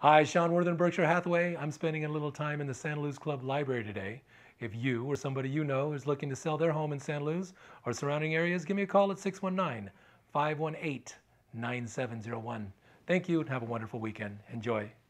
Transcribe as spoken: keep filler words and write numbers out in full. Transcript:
Hi, Shaun Worthen, Berkshire Hathaway. I'm spending a little time in the Santlauz Club library today. If you or somebody you know is looking to sell their home in Santlauz or surrounding areas, give me a call at six one nine, five one eight, nine seven zero one. Thank you and have a wonderful weekend. Enjoy.